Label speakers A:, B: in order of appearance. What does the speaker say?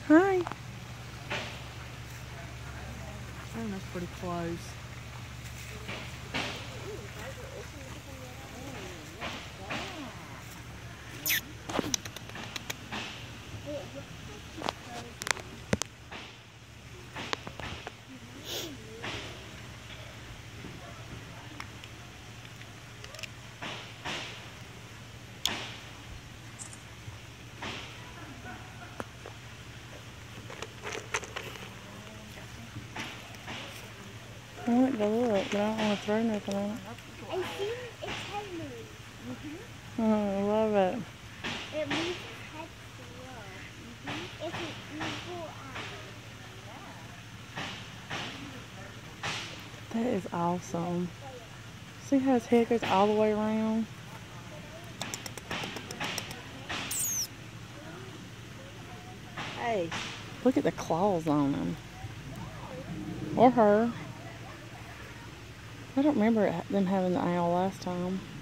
A: Hi. Oh, that's pretty close. I want to look, but I don't want to throw nothing on it.
B: I see its head move.
A: I love it.
B: It moves its head slow. It's an evil eye.
A: That is awesome. See how his head goes all the way around? Hey, look at the claws on him. Or her. I don't remember them having the owl last time.